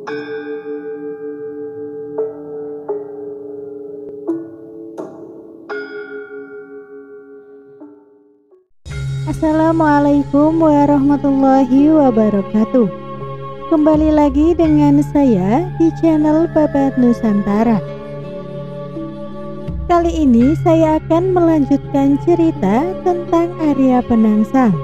Assalamualaikum warahmatullahi wabarakatuh. Kembali lagi dengan saya di channel Babat Nusantara. Kali ini saya akan melanjutkan cerita tentang Arya Penangsang.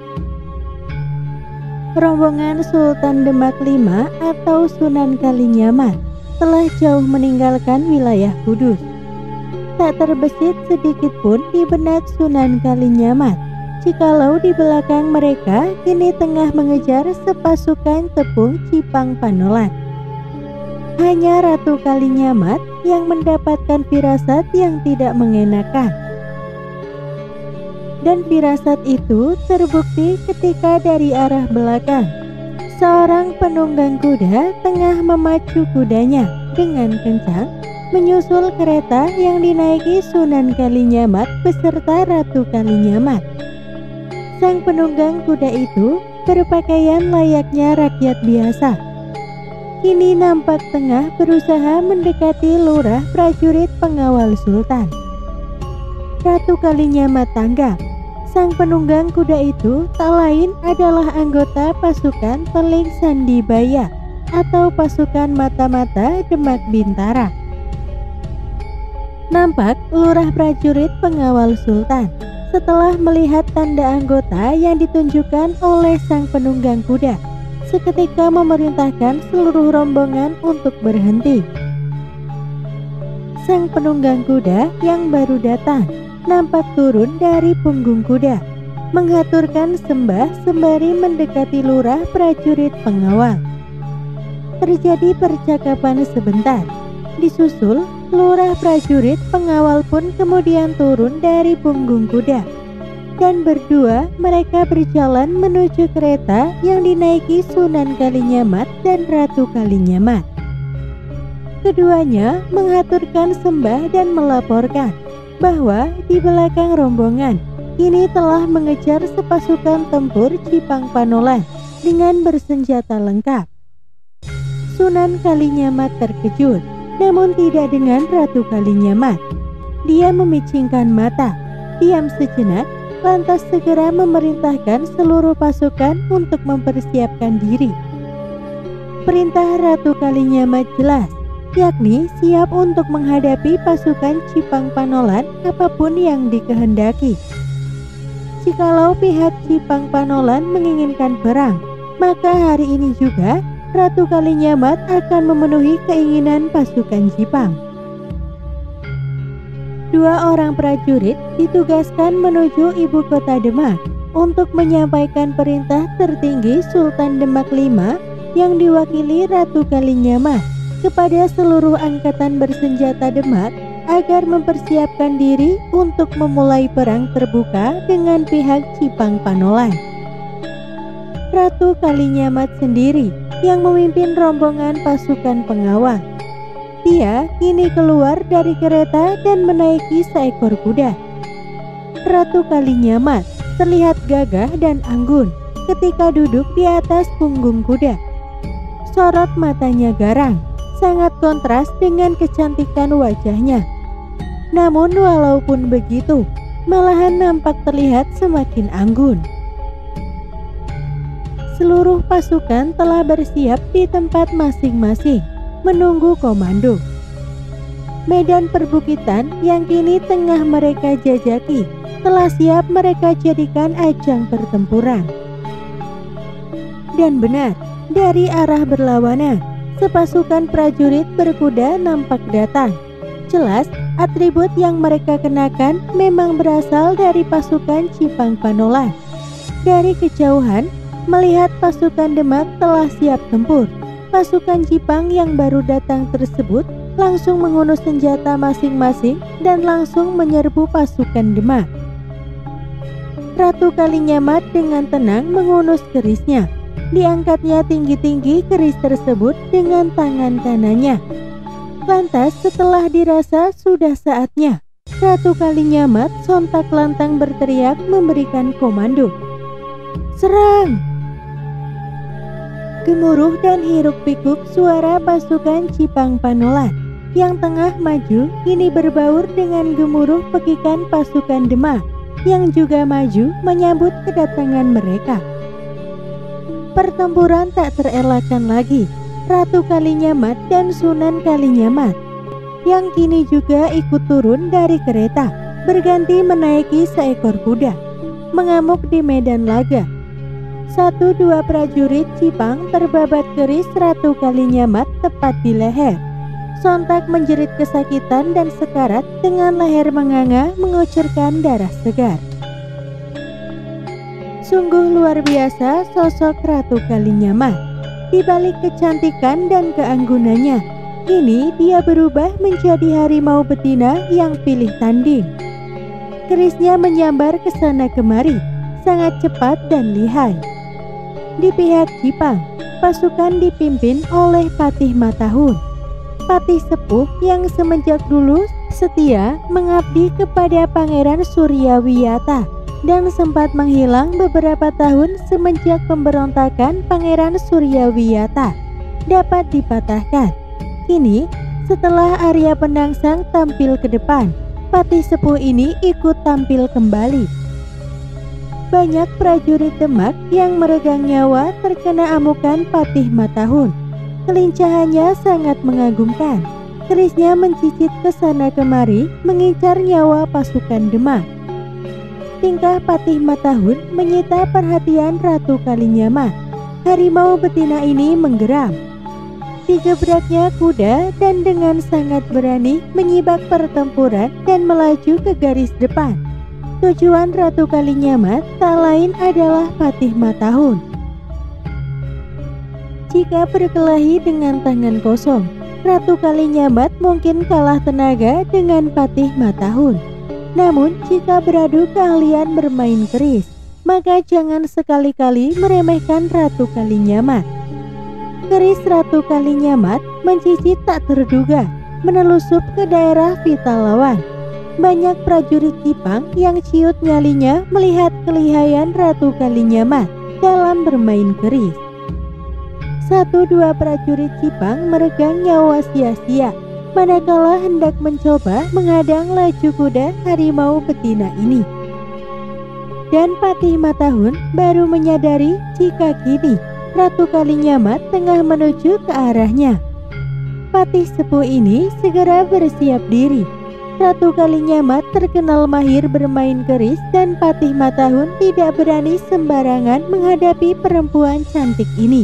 Rombongan Sultan Demak V atau Sunan Kalijamat telah jauh meninggalkan wilayah Kudus. Tak terbesit sedikit pun di benak Sunan Kalijamat jikalau di belakang mereka kini tengah mengejar sepasukan tepung Cipang Panolan. Hanya Ratu Kalijamat yang mendapatkan firasat yang tidak mengenakan. Dan firasat itu terbukti ketika dari arah belakang seorang penunggang kuda tengah memacu kudanya dengan kencang menyusul kereta yang dinaiki Sunan Kalijamat beserta Ratu Kalijamat. Sang penunggang kuda itu berpakaian layaknya rakyat biasa. Kini nampak tengah berusaha mendekati lurah prajurit pengawal Sultan. Ratu Kalijamat tanggap, sang penunggang kuda itu tak lain adalah anggota pasukan Teling Sandibaya atau pasukan mata-mata Demak Bintara. Nampak lurah prajurit pengawal Sultan setelah melihat tanda anggota yang ditunjukkan oleh sang penunggang kuda, seketika memerintahkan seluruh rombongan untuk berhenti. Sang penunggang kuda yang baru datang nampak turun dari punggung kuda, menghaturkan sembah sembari mendekati lurah prajurit pengawal. Terjadi percakapan sebentar, disusul lurah prajurit pengawal pun kemudian turun dari punggung kuda, dan berdua mereka berjalan menuju kereta yang dinaiki Sunan Kalijamat dan Ratu Kalijamat. Keduanya menghaturkan sembah dan melaporkan bahwa di belakang rombongan kini telah mengejar sepasukan tempur Cipang Panolan dengan bersenjata lengkap. Sunan Kalijamat terkejut, namun tidak dengan Ratu Kalijamat. Dia memicingkan mata, diam sejenak, lantas segera memerintahkan seluruh pasukan untuk mempersiapkan diri. Perintah Ratu Kalijamat jelas, yakni siap untuk menghadapi pasukan Cipang Panolan apapun yang dikehendaki. Jikalau pihak Cipang Panolan menginginkan perang, maka hari ini juga Ratu Kalijamat akan memenuhi keinginan pasukan Cipang. Dua orang prajurit ditugaskan menuju ibu kota Demak untuk menyampaikan perintah tertinggi Sultan Demak V yang diwakili Ratu Kalijamat kepada seluruh angkatan bersenjata Demak agar mempersiapkan diri untuk memulai perang terbuka dengan pihak Cipang Panolan. Ratu Kalijamat sendiri yang memimpin rombongan pasukan pengawal. Dia kini keluar dari kereta dan menaiki seekor kuda. Ratu Kalijamat terlihat gagah dan anggun ketika duduk di atas punggung kuda. Sorot matanya garang, sangat kontras dengan kecantikan wajahnya. Namun walaupun begitu, malahan nampak terlihat semakin anggun. Seluruh pasukan telah bersiap di tempat masing-masing, menunggu komando. Medan perbukitan yang kini tengah mereka jajaki telah siap mereka jadikan ajang pertempuran. Dan benar, dari arah berlawanan, sepasukan prajurit berkuda nampak datang. Jelas, atribut yang mereka kenakan memang berasal dari pasukan Cipang Panolan. Dari kejauhan, melihat pasukan Demak telah siap tempur, pasukan Cipang yang baru datang tersebut langsung menghunus senjata masing-masing dan langsung menyerbu pasukan Demak. Ratu Kalijamat dengan tenang menghunus kerisnya. Diangkatnya tinggi-tinggi keris tersebut dengan tangan kanannya. Lantas setelah dirasa sudah saatnya, Ratu Kalijamat sontak lantang berteriak memberikan komando. Serang! Gemuruh dan hiruk-pikuk suara pasukan Cipang Panolan yang tengah maju kini berbaur dengan gemuruh pekikan pasukan Demak yang juga maju menyambut kedatangan mereka. Pertempuran tak terelakkan lagi. Ratu Kalinyamat dan Sunan Kalinyamat yang kini juga ikut turun dari kereta, berganti menaiki seekor kuda, mengamuk di medan laga. 1-2 prajurit Cipang terbabat keris Ratu Kalinyamat tepat di leher. Sontak menjerit kesakitan dan sekarat dengan leher menganga mengucurkan darah segar. Sungguh luar biasa sosok Ratu Kalinyamat. Di balik kecantikan dan keanggunannya, kini dia berubah menjadi harimau betina yang pilih tanding. Kerisnya menyambar ke sana kemari, sangat cepat dan lihai. Di pihak Cipang, pasukan dipimpin oleh Patih Matahun, patih sepuh yang semenjak dulu setia mengabdi kepada Pangeran Suryawiyata dan sempat menghilang beberapa tahun semenjak pemberontakan Pangeran Suryawiyata dapat dipatahkan. Kini, setelah Arya Penangsang tampil ke depan, patih sepuh ini ikut tampil kembali. Banyak prajurit Demak yang meregang nyawa terkena amukan Patih Matahun. Kelincahannya sangat mengagumkan. Kerisnya mencicit ke sana kemari mengincar nyawa pasukan Demak. Tingkah Patih Matahun menyita perhatian Ratu Kalinyamat. Harimau betina ini menggeram. Digebraknya kuda dan dengan sangat berani menyibak pertempuran dan melaju ke garis depan. Tujuan Ratu Kalinyamat tak lain adalah Patih Matahun. Jika berkelahi dengan tangan kosong, Ratu Kalinyamat mungkin kalah tenaga dengan Patih Matahun. Namun, jika beradu keahlian bermain keris, maka jangan sekali-kali meremehkan Ratu Kalinyamat. Keris Ratu Kalinyamat mencicit tak terduga, menelusup ke daerah vital lawan. Banyak prajurit Cipang yang ciut nyalinya melihat kelihayan Ratu Kalinyamat dalam bermain keris. 1-2 prajurit Cipang meregang nyawa sia-sia manakala hendak mencoba menghadang laju kuda harimau betina ini. Dan Patih Matahun baru menyadari jika kini Ratu Kalinyamat tengah menuju ke arahnya. Patih sepuh ini segera bersiap diri. Ratu Kalinyamat terkenal mahir bermain keris dan Patih Matahun tidak berani sembarangan menghadapi perempuan cantik ini.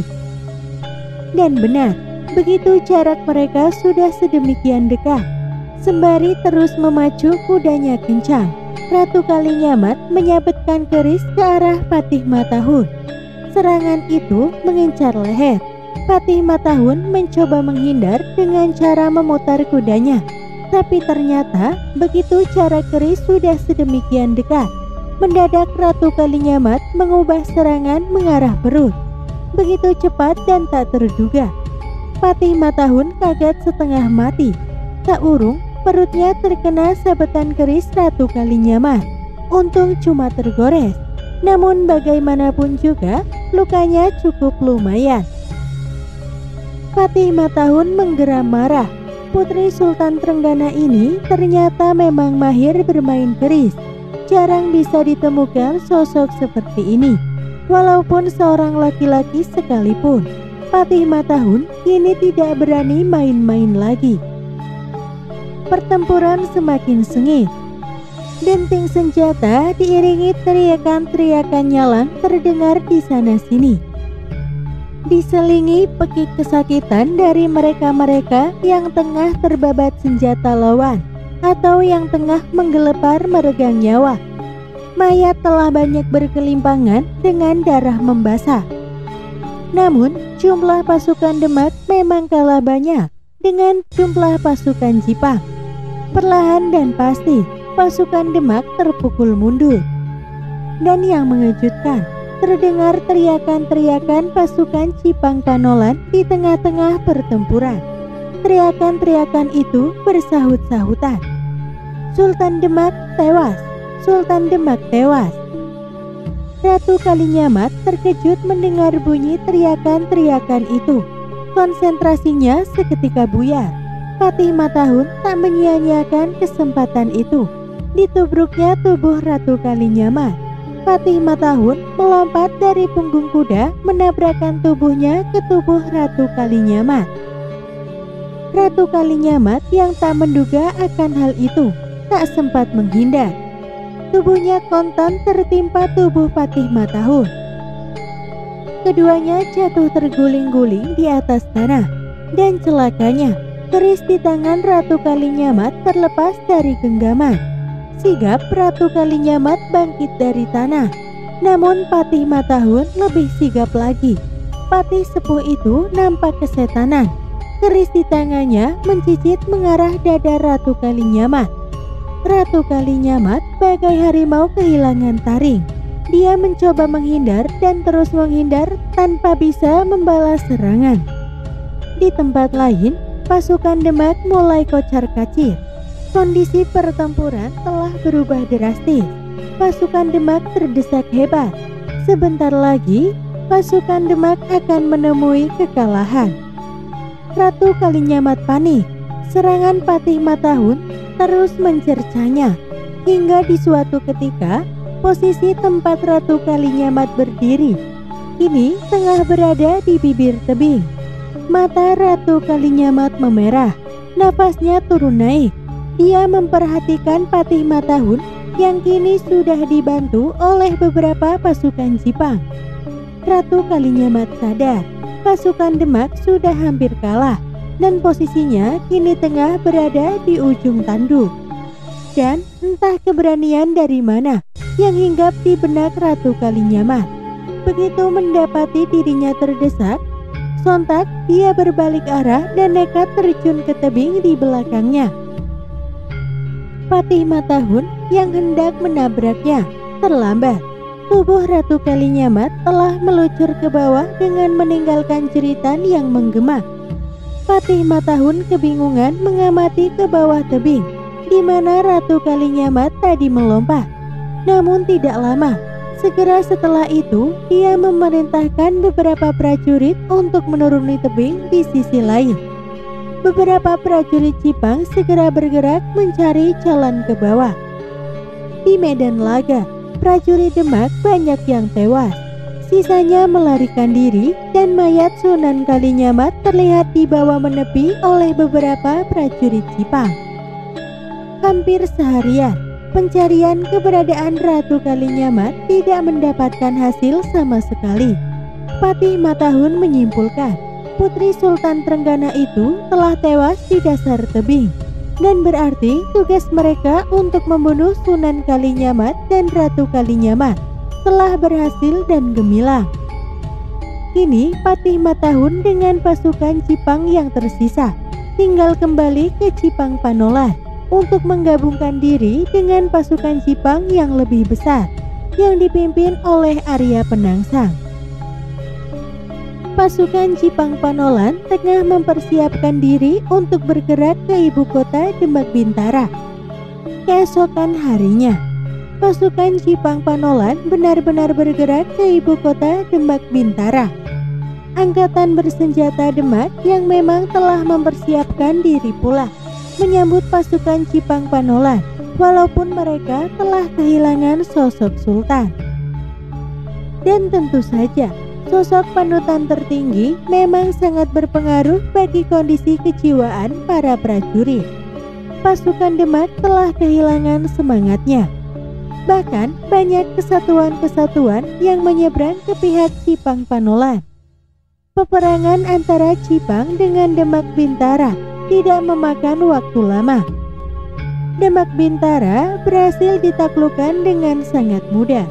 Dan benar, begitu jarak mereka sudah sedemikian dekat. Sembari terus memacu kudanya kencang, Ratu Kalinyamat menyabetkan keris ke arah Patih Matahun. Serangan itu mengincar leher. Patih Matahun mencoba menghindar dengan cara memutar kudanya. Tapi ternyata begitu jarak keris sudah sedemikian dekat, mendadak Ratu Kalinyamat mengubah serangan mengarah perut. Begitu cepat dan tak terduga. Patih Matahun kaget setengah mati. Tak urung, perutnya terkena sabetan keris Ratu Kalinyamat. Untung cuma tergores. Namun bagaimanapun juga, lukanya cukup lumayan. Patih Matahun menggeram marah. Putri Sultan Trenggana ini ternyata memang mahir bermain keris. Jarang bisa ditemukan sosok seperti ini. Walaupun seorang laki-laki sekalipun, Patih Matahun kini tidak berani main-main lagi. Pertempuran semakin sengit. Denting senjata diiringi teriakan-teriakan nyalang terdengar di sana-sini. Diselingi pekik kesakitan dari mereka-mereka yang tengah terbabat senjata lawan atau yang tengah menggelepar meregang nyawa. Mayat telah banyak berkelimpangan dengan darah membasah. Namun, jumlah pasukan Demak memang kalah banyak dengan jumlah pasukan Cipang. Perlahan dan pasti, pasukan Demak terpukul mundur. Dan yang mengejutkan, terdengar teriakan-teriakan pasukan Cipang Panolan di tengah-tengah pertempuran. Teriakan-teriakan itu bersahut-sahutan. Sultan Demak tewas! Sultan Demak tewas! Ratu Kalinyamat terkejut mendengar bunyi teriakan-teriakan itu. Konsentrasinya seketika buyar. Patih Matahun tak menyia-nyiakan kesempatan itu. Ditubruknya tubuh Ratu Kalinyamat. Patih Matahun melompat dari punggung kuda, menabrakkan tubuhnya ke tubuh Ratu Kalinyamat. Ratu Kalinyamat yang tak menduga akan hal itu tak sempat menghindar. Tubuhnya kontan tertimpa tubuh Patih Matahun. Keduanya jatuh terguling-guling di atas tanah, dan celakanya keris di tangan Ratu Kalinyamat terlepas dari genggaman. Sigap Ratu Kalinyamat bangkit dari tanah, namun Patih Matahun lebih sigap lagi. Patih sepuh itu nampak kesetanan. Keris di tangannya mencicit mengarah dada Ratu Kalinyamat. Ratu Kalinyamat bagai harimau kehilangan taring. Dia mencoba menghindar dan terus menghindar tanpa bisa membalas serangan. Di tempat lain, pasukan Demak mulai kocar-kacir. Kondisi pertempuran telah berubah drastis. Pasukan Demak terdesak hebat. Sebentar lagi, pasukan Demak akan menemui kekalahan. Ratu Kalinyamat panik. Serangan Patih Matahun terus mencercanya, hingga di suatu ketika posisi tempat Ratu Kalinyamat berdiri kini tengah berada di bibir tebing. Mata Ratu Kalinyamat memerah, nafasnya turun naik. Dia memperhatikan Patih Matahun yang kini sudah dibantu oleh beberapa pasukan Jipang. Ratu Kalinyamat sadar pasukan Demak sudah hampir kalah dan posisinya kini tengah berada di ujung tanduk. Dan entah keberanian dari mana yang hinggap di benak Ratu Kalinyamat. Begitu mendapati dirinya terdesak, sontak dia berbalik arah dan nekat terjun ke tebing di belakangnya. Patih Matahun yang hendak menabraknya terlambat. Tubuh Ratu Kalinyamat telah meluncur ke bawah dengan meninggalkan jeritan yang menggema. Patih Matahun kebingungan mengamati ke bawah tebing, di mana Ratu Kalinyamat tadi melompat. Namun tidak lama, segera setelah itu dia memerintahkan beberapa prajurit untuk menuruni tebing di sisi lain. Beberapa prajurit Jipang segera bergerak mencari jalan ke bawah. Di medan laga, prajurit Demak banyak yang tewas. Sisanya melarikan diri dan mayat Sunan Kalinyamat terlihat dibawa menepi oleh beberapa prajurit Jipang. Hampir seharian, pencarian keberadaan Ratu Kalinyamat tidak mendapatkan hasil sama sekali. Patih Matahun menyimpulkan, Putri Sultan Trenggana itu telah tewas di dasar tebing, dan berarti tugas mereka untuk membunuh Sunan Kalinyamat dan Ratu Kalinyamat telah berhasil dan gemilang. Kini Patih Matahun dengan pasukan Jipang yang tersisa tinggal kembali ke Jipang Panolan untuk menggabungkan diri dengan pasukan Jipang yang lebih besar yang dipimpin oleh Arya Penangsang. Pasukan Jipang Panolan tengah mempersiapkan diri untuk bergerak ke ibu kota Demak Bintara. Keesokan harinya, pasukan Jipang Panolan benar-benar bergerak ke ibu kota Demak Bintara. Angkatan bersenjata Demak yang memang telah mempersiapkan diri pula menyambut pasukan Jipang Panolan, walaupun mereka telah kehilangan sosok sultan. Dan tentu saja, sosok panutan tertinggi memang sangat berpengaruh bagi kondisi kejiwaan para prajurit. Pasukan Demak telah kehilangan semangatnya. Bahkan banyak kesatuan-kesatuan yang menyeberang ke pihak Jipang Panolan. Peperangan antara Jipang dengan Demak Bintara tidak memakan waktu lama. Demak Bintara berhasil ditaklukkan dengan sangat mudah.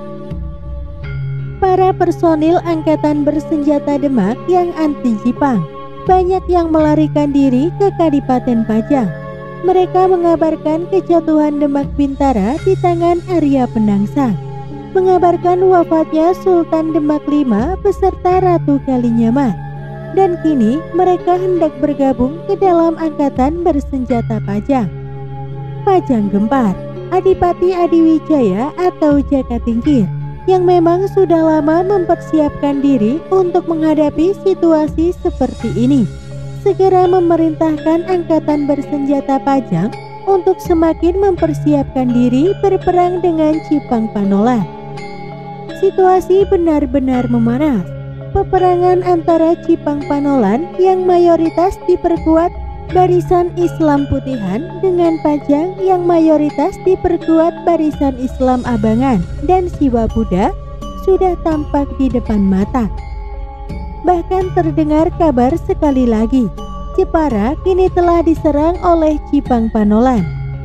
Para personil angkatan bersenjata Demak yang anti Jipang banyak yang melarikan diri ke Kadipaten Pajang. Mereka mengabarkan kejatuhan Demak Bintara di tangan Arya Penangsang, mengabarkan wafatnya Sultan Demak V beserta Ratu Kalinyamat, dan kini mereka hendak bergabung ke dalam angkatan bersenjata Pajang. Pajang Gempar, Adipati Adiwijaya atau Jakatingkir yang memang sudah lama mempersiapkan diri untuk menghadapi situasi seperti ini, segera memerintahkan angkatan bersenjata Pajang untuk semakin mempersiapkan diri berperang dengan Cipang Panolan. Situasi benar-benar memanas. Peperangan antara Cipang Panolan yang mayoritas diperkuat barisan Islam Putihan dengan Pajang yang mayoritas diperkuat barisan Islam Abangan dan Siwa Buddha sudah tampak di depan mata. Bahkan terdengar kabar sekali lagi, Jepara kini telah diserang oleh Cipang Panolan.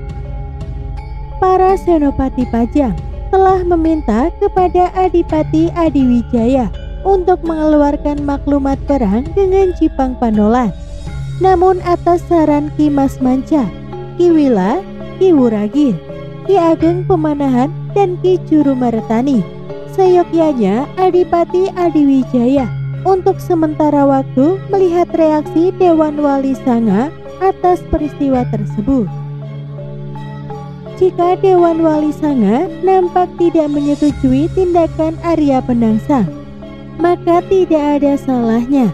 Para senopati Pajang telah meminta kepada Adipati Adiwijaya untuk mengeluarkan maklumat perang dengan Cipang Panolan. Namun atas saran Ki Mas Manca, Ki Wila, Ki Wuragil, Ki Ageng Pemanahan, dan Ki Jurumaretani, seyogyanya Adipati Adiwijaya untuk sementara waktu melihat reaksi Dewan Wali Sanga atas peristiwa tersebut. Jika Dewan Wali Sanga nampak tidak menyetujui tindakan Arya Penangsang, maka tidak ada salahnya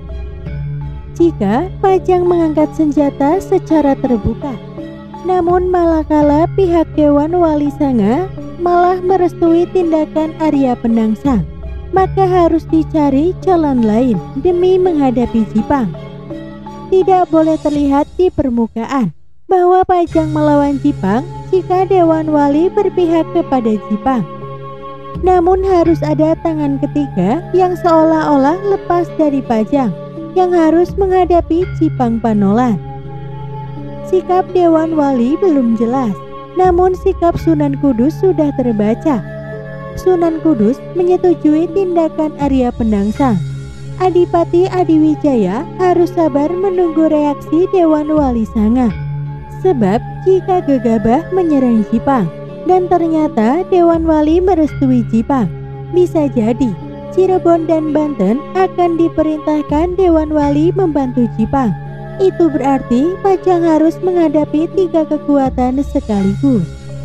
jika Pajang mengangkat senjata secara terbuka. Namun malakala pihak Dewan Wali Sanga malah merestui tindakan Arya Penangsang, maka harus dicari jalan lain demi menghadapi Jipang. Tidak boleh terlihat di permukaan bahwa Pajang melawan Jipang jika Dewan Wali berpihak kepada Jipang. Namun harus ada tangan ketiga yang seolah-olah lepas dari Pajang, yang harus menghadapi Cipang Panolan. Sikap Dewan Wali belum jelas, namun sikap Sunan Kudus sudah terbaca. Sunan Kudus menyetujui tindakan Arya Penangsang. Adipati Adiwijaya harus sabar menunggu reaksi Dewan Wali Sanga. Sebab jika gegabah menyerang Jipang dan ternyata Dewan Wali merestui Jipang, bisa jadi Cirebon dan Banten akan diperintahkan Dewan Wali membantu Jipang. Itu berarti Pajang harus menghadapi 3 kekuatan sekaligus.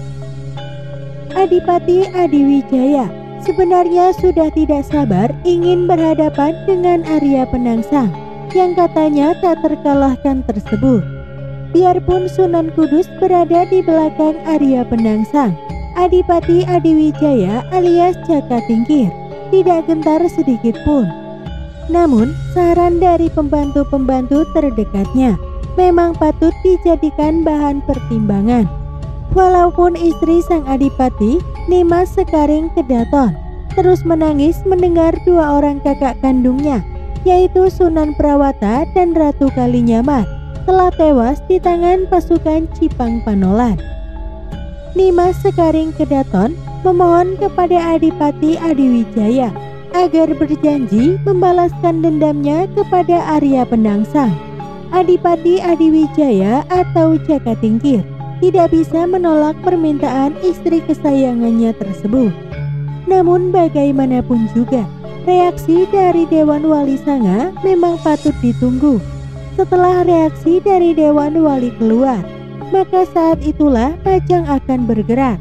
Adipati Adiwijaya sebenarnya sudah tidak sabar ingin berhadapan dengan Arya Penangsang yang katanya tak terkalahkan tersebut. Biarpun Sunan Kudus berada di belakang Arya Penangsang, Adipati Adiwijaya alias Jaka Tingkir tidak gentar sedikit pun. Namun saran dari pembantu-pembantu terdekatnya memang patut dijadikan bahan pertimbangan. Walaupun istri sang adipati, Nimas Sekaring Kedaton, terus menangis mendengar 2 orang kakak kandungnya, yaitu Sunan Prawata dan Ratu Kalinyamat, telah tewas di tangan pasukan Cipang Panolan. Nimas Sekaring Kedaton memohon kepada Adipati Adiwijaya agar berjanji membalaskan dendamnya kepada Arya Penangsang. Adipati Adiwijaya atau Jaka Tingkir tidak bisa menolak permintaan istri kesayangannya tersebut. Namun bagaimanapun juga, reaksi dari Dewan Wali Sanga memang patut ditunggu. Setelah reaksi dari Dewan Wali keluar, maka saat itulah Pajang akan bergerak.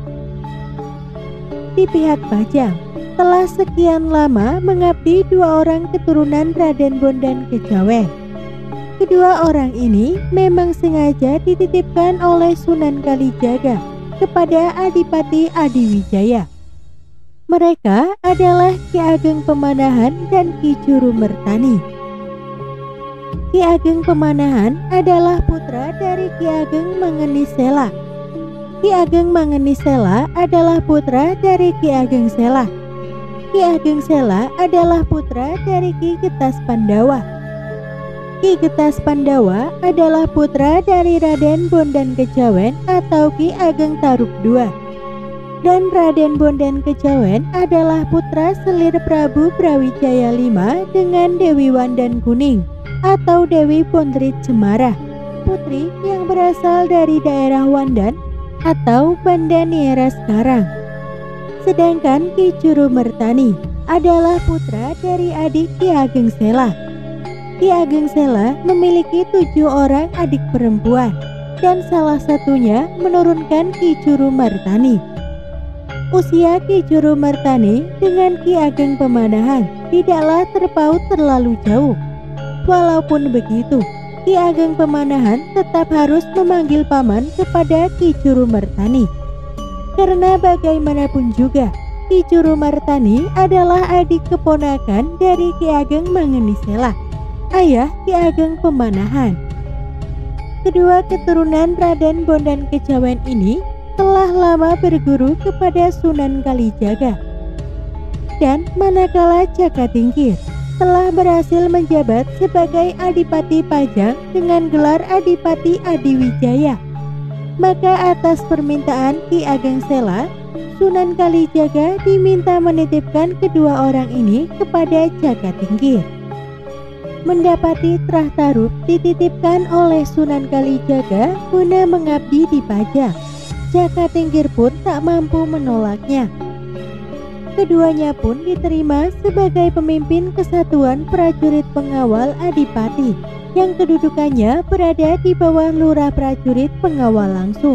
Di pihak Pajang, telah sekian lama mengabdi 2 orang keturunan Raden Bondan Kejawen. Kedua orang ini memang sengaja dititipkan oleh Sunan Kalijaga kepada Adipati Adiwijaya. Mereka adalah Ki Ageng Pemanahan dan Ki Jurumertani. Ki Ageng Pemanahan adalah putra dari Ki Ageng Mangenisela. Ki Ageng Mangenisela adalah putra dari Ki Ageng Sela. Ki Ageng Sela adalah putra dari Ki Getas Pandawa. Ki Getas Pandawa adalah putra dari Raden Bondan Kejawen atau Ki Ageng Taruk II. Dan Raden Bondan Kejawen adalah putra selir Prabu Brawijaya V dengan Dewi Wandan Kuning atau Dewi Pondrit Cemara, putri yang berasal dari daerah Wandan atau Banda Niera sekarang. Sedangkan Ki Jurumertani adalah putra dari adik Ki Ageng Sela. Ki Ageng Sela memiliki 7 orang adik perempuan dan salah satunya menurunkan Ki Jurumertani. Usia Ki Juru Martani dengan Ki Ageng Pemanahan tidaklah terpaut terlalu jauh. Walaupun begitu, Ki Ageng Pemanahan tetap harus memanggil paman kepada Ki Juru Martani. Karena bagaimanapun juga, Ki Juru Martani adalah adik keponakan dari Ki Ageng Mangenisela, ayah Ki Ageng Pemanahan. Kedua keturunan Raden Bondan Kejawen ini telah lama berguru kepada Sunan Kalijaga. Dan manakala Jaka Tingkir telah berhasil menjabat sebagai Adipati Pajang dengan gelar Adipati Adiwijaya, maka atas permintaan Ki Ageng Sela, Sunan Kalijaga diminta menitipkan kedua orang ini kepada Jaka Tingkir. Mendapati Trah Tarub dititipkan oleh Sunan Kalijaga guna mengabdi di Pajang. Jaka Tingkir pun tak mampu menolaknya. Keduanya pun diterima sebagai pemimpin kesatuan prajurit pengawal Adipati yang kedudukannya berada di bawah lurah prajurit pengawal langsung.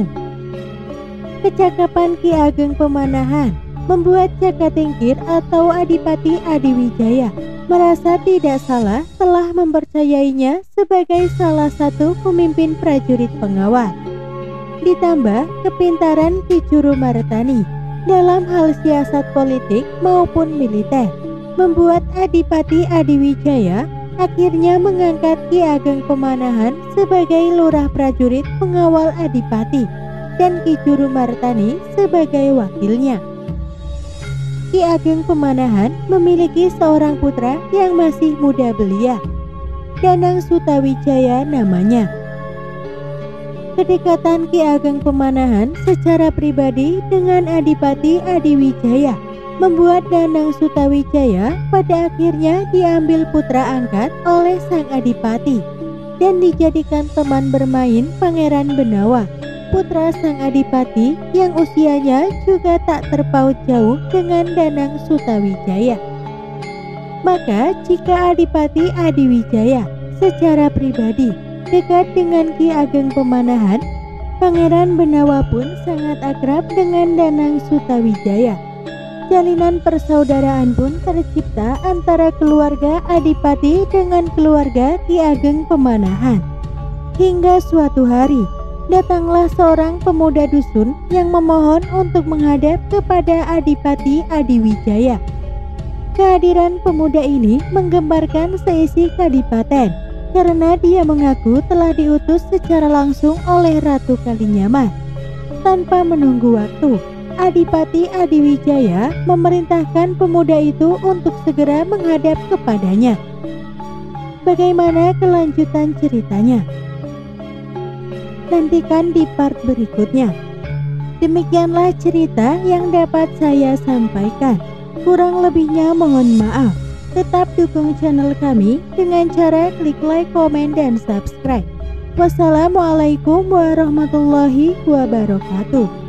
Kecakapan Ki Ageng Pemanahan membuat Jaka Tingkir atau Adipati Adiwijaya merasa tidak salah telah mempercayainya sebagai salah satu pemimpin prajurit pengawal. Ditambah kepintaran Ki Juru Martani dalam hal siasat politik maupun militer, membuat Adipati Adiwijaya akhirnya mengangkat Ki Ageng Pemanahan sebagai lurah prajurit pengawal Adipati dan Ki Juru Martani sebagai wakilnya. Ki Ageng Pemanahan memiliki seorang putra yang masih muda belia, Danang Sutawijaya namanya. Kedekatan Ki Ageng Pemanahan secara pribadi dengan Adipati Adiwijaya membuat Danang Sutawijaya pada akhirnya diambil putra angkat oleh sang Adipati dan dijadikan teman bermain Pangeran Benawa, putra sang Adipati yang usianya juga tak terpaut jauh dengan Danang Sutawijaya. Maka jika Adipati Adiwijaya secara pribadi dekat dengan Ki Ageng Pemanahan, Pangeran Benawa pun sangat akrab dengan Danang Sutawijaya. Jalinan persaudaraan pun tercipta antara keluarga Adipati dengan keluarga Ki Ageng Pemanahan. Hingga suatu hari, datanglah seorang pemuda dusun yang memohon untuk menghadap kepada Adipati Adiwijaya. Kehadiran pemuda ini menggembarkan seisi kadipaten, karena dia mengaku telah diutus secara langsung oleh Ratu Kalinyamat. Tanpa menunggu waktu, Adipati Adiwijaya memerintahkan pemuda itu untuk segera menghadap kepadanya. Bagaimana kelanjutan ceritanya? Nantikan di part berikutnya. Demikianlah cerita yang dapat saya sampaikan. Kurang lebihnya mohon maaf. Tetap dukung channel kami dengan cara klik like, komen, dan subscribe. Wassalamualaikum warahmatullahi wabarakatuh.